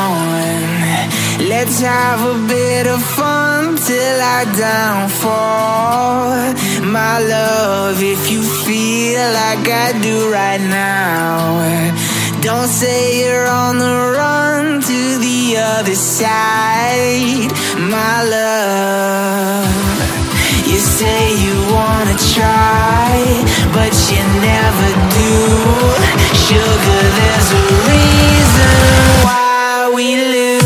on. Let's have a bit of fun till I downfall. My love, if you feel like I do right now, don't say you're on the run to the other side. My love, you say you wanna try, but you never do. Sugar, there's a reason why we lose.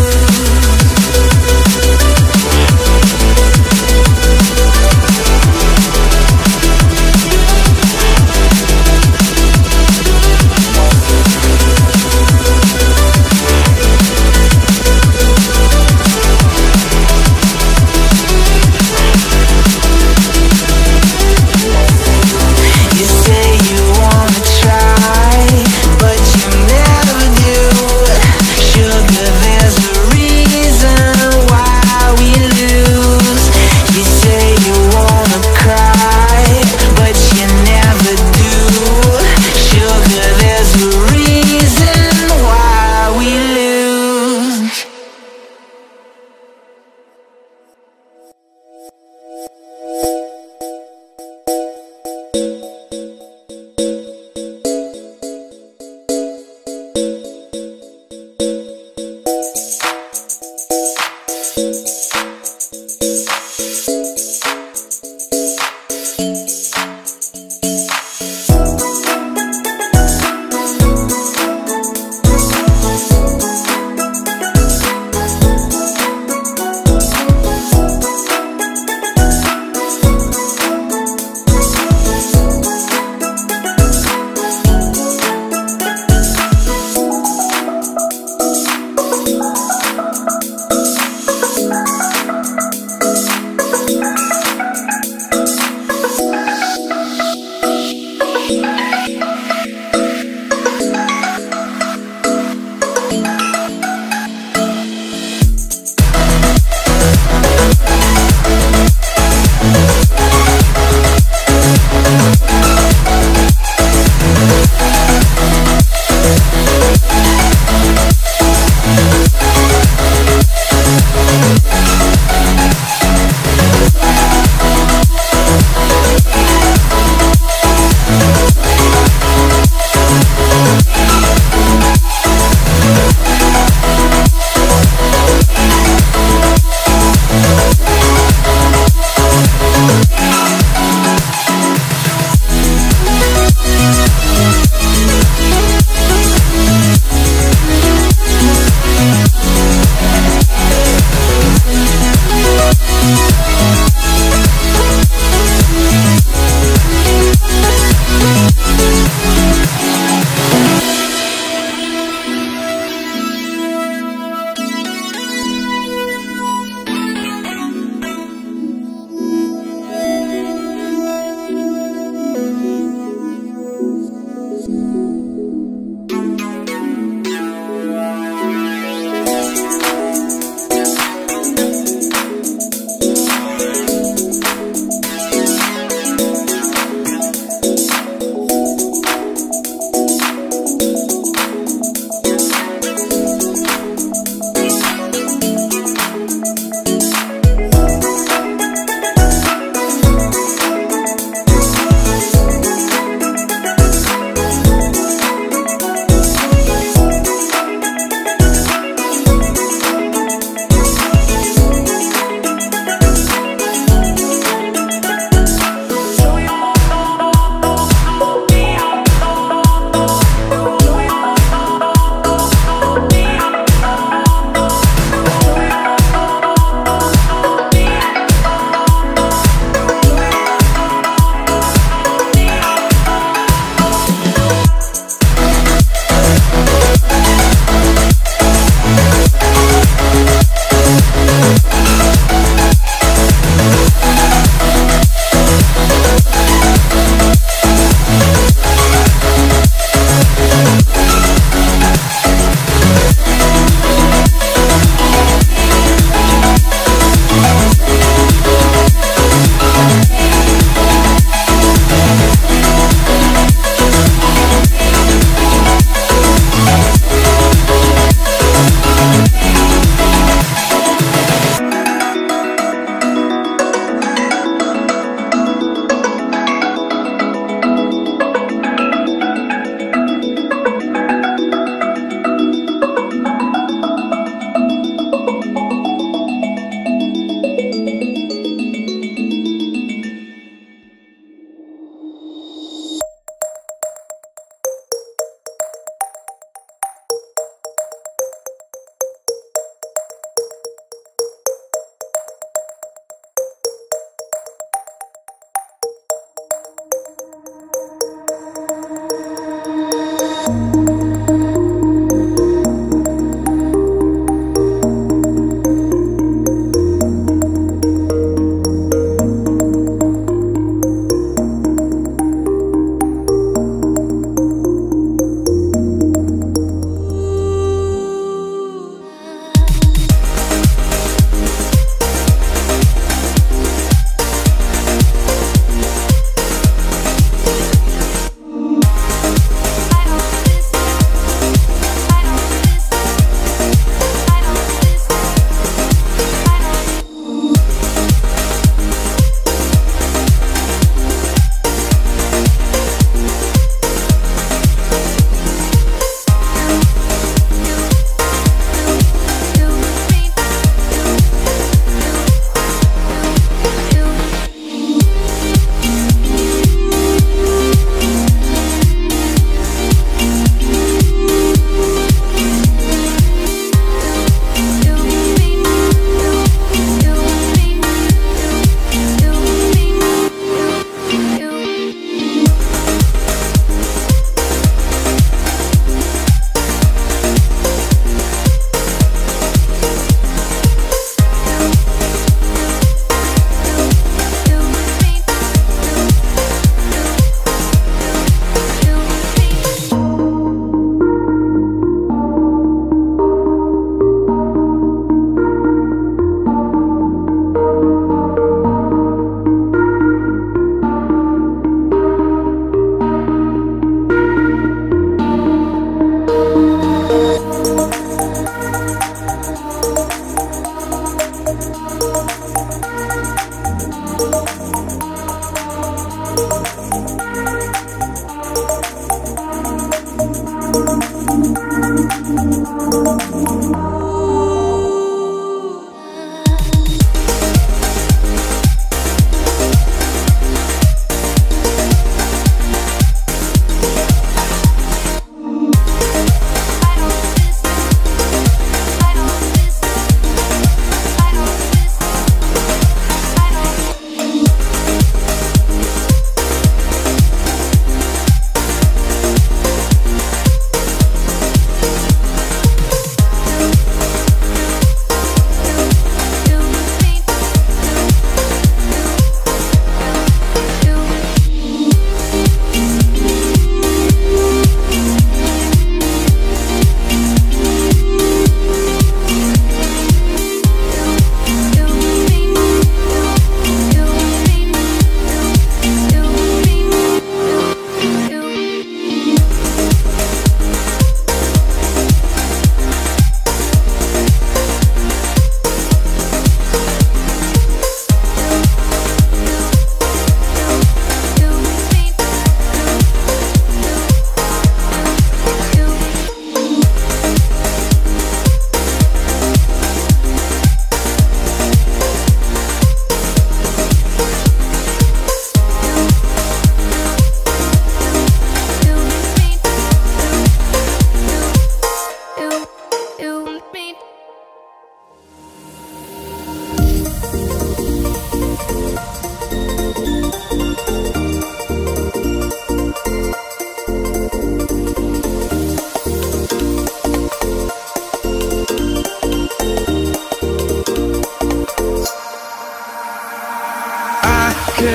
You say you wanna try, but you never do.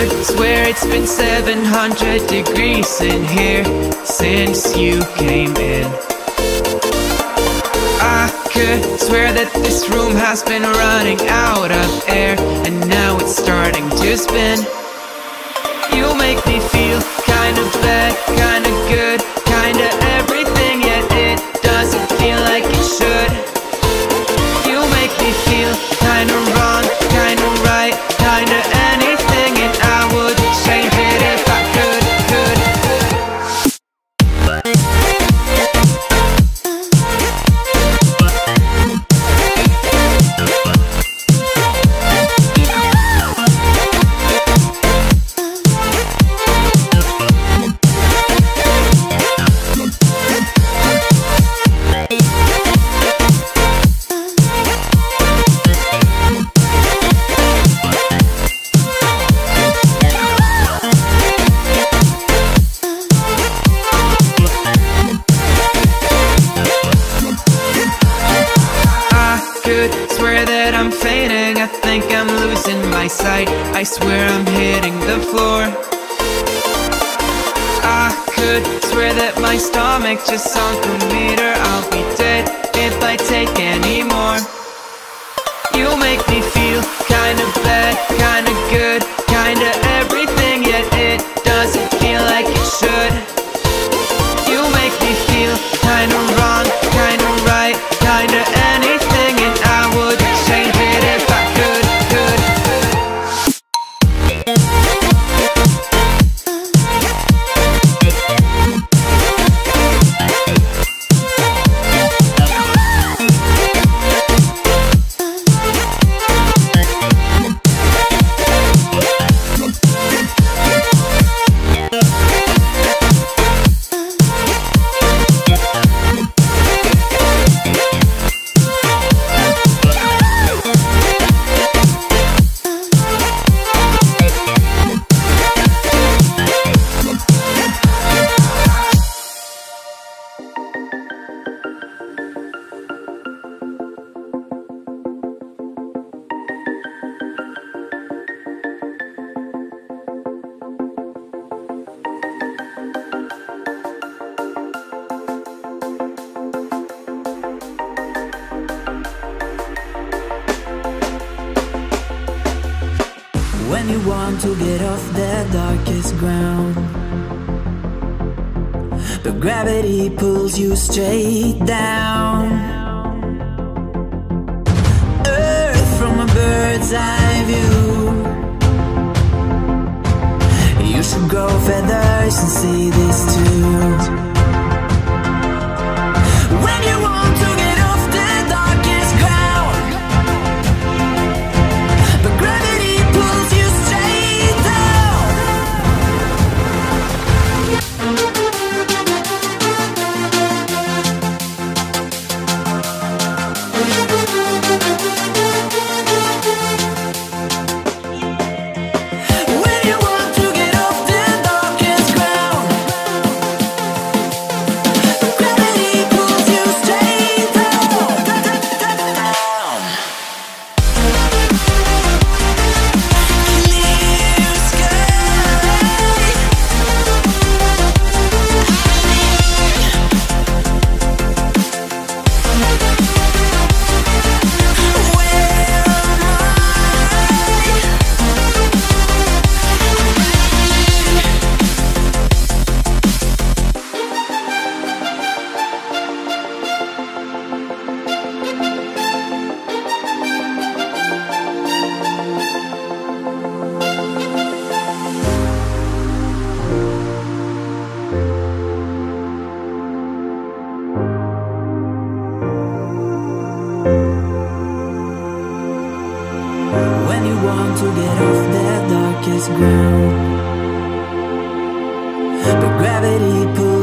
could swear it's been 700 degrees in here since you came in. I could swear that this room has been running out of air, and now it's starting to spin. You make me feel kinda bad, kinda good, kinda everything, yet it doesn't feel like it should. You make me feel kinda wrong, kinda right, kinda anything, and I would change it if I could. Swear that I'm fainting, I think I'm losing my sight, I swear I'm hitting the floor. I could swear that my stomach just sunk a meter, I'll be dead if I take any more. You make me feel kinda bad, kinda good, kinda everything, yet it doesn't feel like it should. You make me feel kinda wrong, kinda right, kinda anything, and I would change it if I could. When you want to get off the darkest ground, but gravity pulls you straight down. Earth from a bird's eye view. You should grow feathers and see this too. When you want to get off the darkest ground, but gravity pulls you straight down. When you want to get off the darkest ground, but gravity pulls you straight down. Clear sky. When you want to get off the darkest ground, but gravity pulls